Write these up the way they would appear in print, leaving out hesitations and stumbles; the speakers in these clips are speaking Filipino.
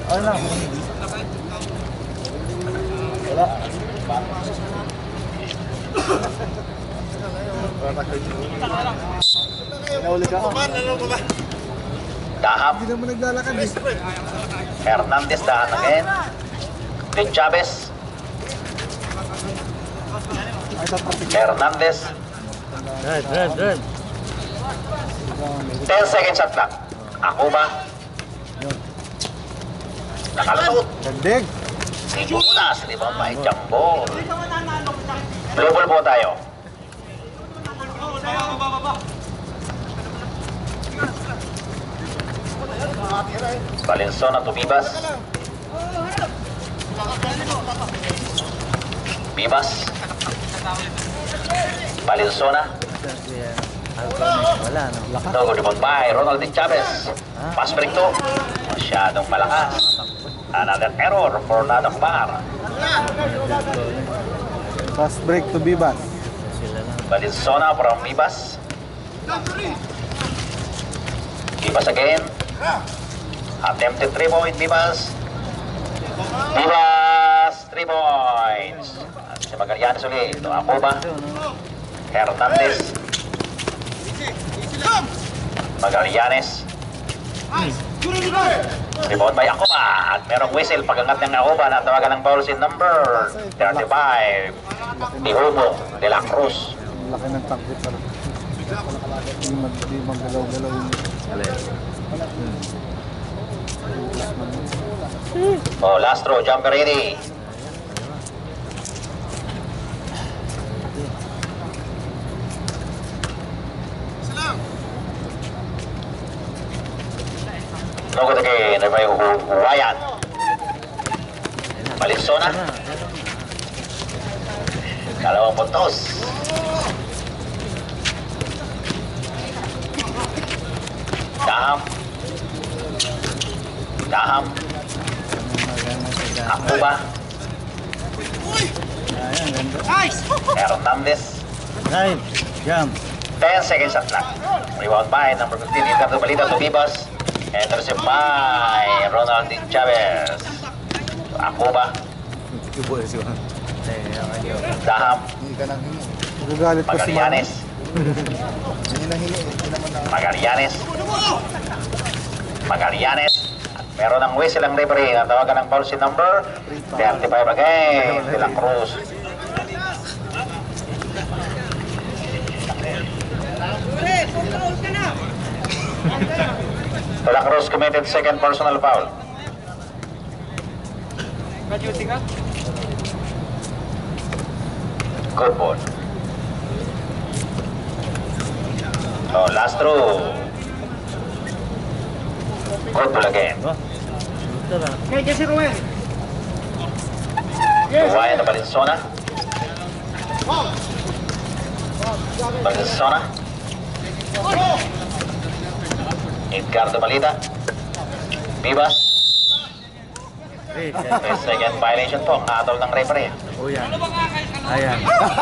Wala. Nauli ka. Daham. Hindi naman naglalakad eh. Hernandez dahan again. Then Chavez. Hernandez. Red. 10 seconds shot clock. Ako ba? Nakalusot. Gandig. Sibunas. Di ba may jumbo? Blue ball po tayo. Valenzuela to Vivas. Vivas. Valenzuela. Wala, no? No good rebound by Ronald Chavez. Pass break to. Masyadong malakas. Another error for Nadang Bar. Fast break to Bibas. Valenzuela from Vivas. Vivas again. Attempted 3-point Vivas. Vivas 3 points. At si Magallanes ulit. Ito ako ba? Hernandez. Magallanes. Rebound by Acoba. At merong whistle pag-angat ng Acoba na tawagan ng foul si number 35. Dihumo de la Cruz. Laki ng takbit sa Hindi maggalaw-galaw yun. Oh, Lastro, jumper ready. No good again, by Ryan. Valenzuela. Dalawang puntos. Daham. Ako ba? Hernandez. Right. Jump. 10 seconds at lang. Rebound by number 15, Ricardo Balita to Vivas. Intercept by Ronald Chavez. Ako ba? Daham. Nagagalit pa si Mama. Magallanes. Magallanes. At meron ng whistle ang referee. Natawagan ng foul si number 35 again. De la Cruz. De la Cruz committed second personal foul. Good ball. Oh, Lastro. Good ball again. Ryan na Valenzuela. Edgardo Balita. Vivas. May second violation po. Natol ng referee. Oh, yan. Ayan.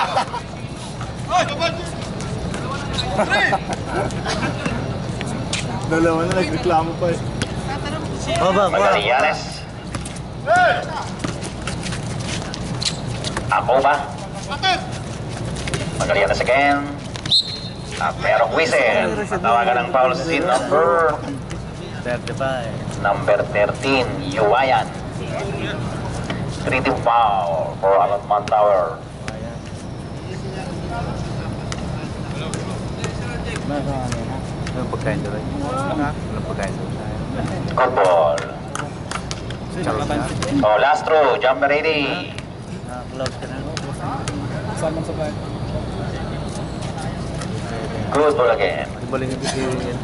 Dalawa na nagreklamo pa eh. Magallanes. Ako ba? Magallanes again. At merong whistle. Matawagan ng foul si number 13, Yuwayan. 3-team foul for Alatman Tower. Anong pagkain doon? Anong pagkain doon? Good ball. Oh, Lastro, jumper ready. Close ka na. Sama sa bahay. Good ball again. Ibaling yung bigyan.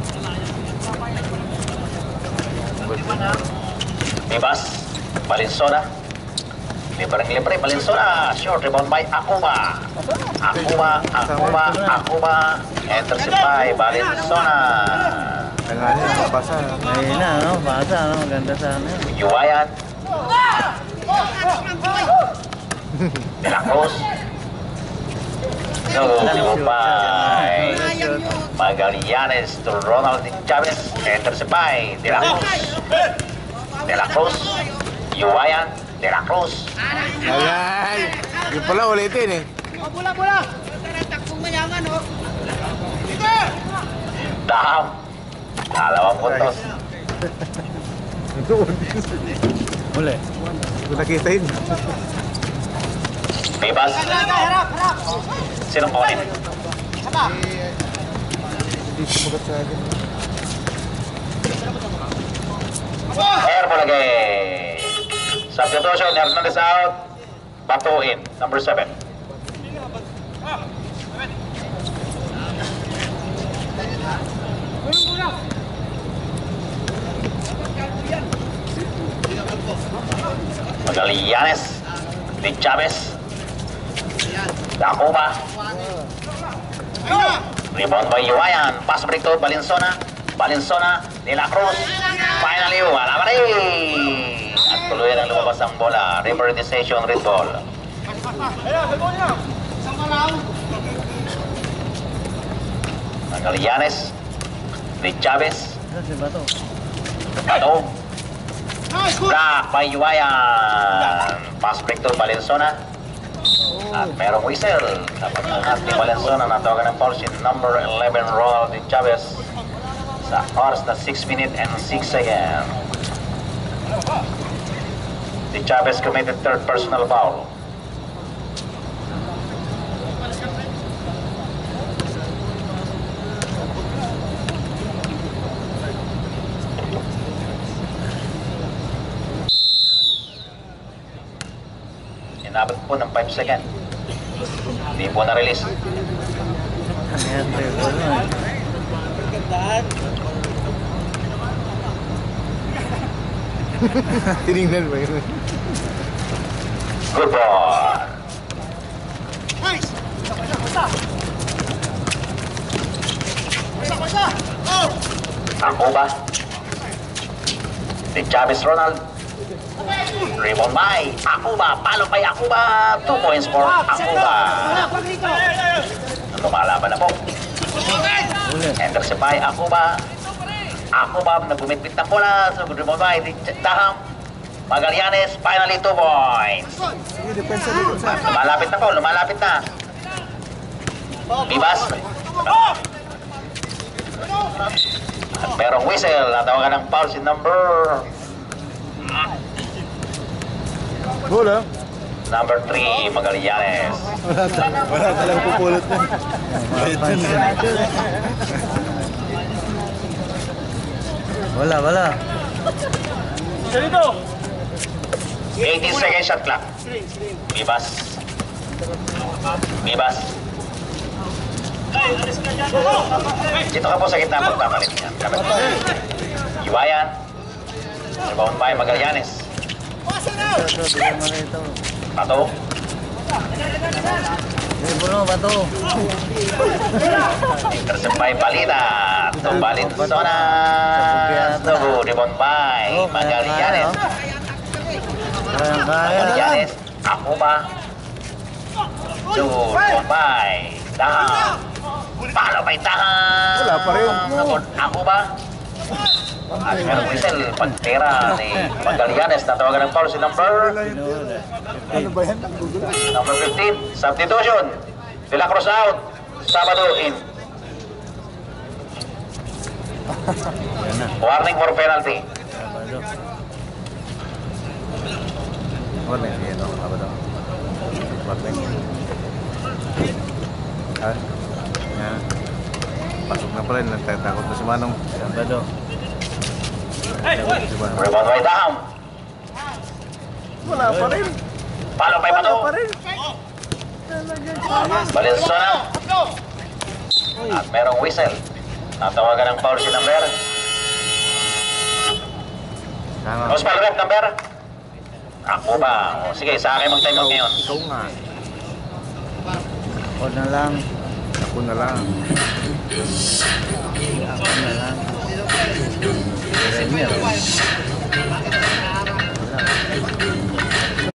Vivas, Valenzuela. Libreng-libre, Valenzuela. Short rebound by Acoba. Acoba. Intercept by Valenzuela. Kailangan nila mapasa. Ayun na, no? Pasa, no? Maganda sana. Yuwayan. De la Cruz. No, by Magallanes to Ronald Chavez. Intercept by De la Cruz. De La Cruz. Yuwayan De La Cruz. Ayan! Yung pala ulitin eh. Daham. 2 puntos. Uli. Hindi ko nakita yun. Bibas. Sinong kunin? Hindi sumagat sa akin. Airball again. Substitution, Hernandez out. Bato in, number 7. Magallanes, De Chavez, Dacuba. Rebound by Yuwayan. Pass break to Valenzuela. Valenzuela, De La Cruz. Finally, wala pa rin. At tuloy ang lumabas ang bola. Reverdization, red ball. Magallanes, De Chavez, Ano si Bato? Bato. Block by Yuwayan. Pass break to Valenzuela. At merong whistle. Dapat ang ating Valenzuela na tawagan ng foul si number 11 Ronald De Chavez sa oras na 6 minutes and 6 seconds. De Chavez committed third personal foul. Inabot po ng 5 seconds. Hindi po na-release. Ayan, tribal na. Tinignan mo yun. Good ball. Ako ba? De Chavez Ronald. Rebound by Akuba. Palo kay Akuba. 2 points for Akuba. Lumalaban na po. Anderson by Akuba. Akuba nagbumitbit ng bola. So good rebound by Daham. Magallanes. Finally 2 points. Sige, depensa dito sa. Lumalapit na po. Lumalapit na. Bibas. At merong whistle. Natawagan ng foul si number Bola. Number 3, Magallanes. Wala talang pupulot na. Wala. 18 seconds shot clock. Bibas. Dito ka po sa gitna pagpapalit niya. Yuwayan. Rebound by Magallanes. Bato. Bato. Intercept by Balita. To Valenzuela. To rebound by Magallanes. Magallanes. Akuba. To rebound by Daham. Palo by Daham. Wala pa rin. Akuba. At merong whistle. Pagtira ni Magallanes. Natawagan ng foul si number Ano ba yan? Google. Number 15, substitution. De La Cruz out. Sabado in. Warning for penalty. Wala yan, no? Apa daw? Warning. Ah? Yan. Pasok na pala, nagtatakot na si Manong. Sabado. Rebound by Daham. Wala pa rin. Palo by Bato. Valenzuela. At merong whistle. Natawagan ng foul si number. Nose foul rep number. Ako ba? O, sige, sa akin mag-time out ngayon. Ikaw nga. Ako na lang. Ako na lang. Premier.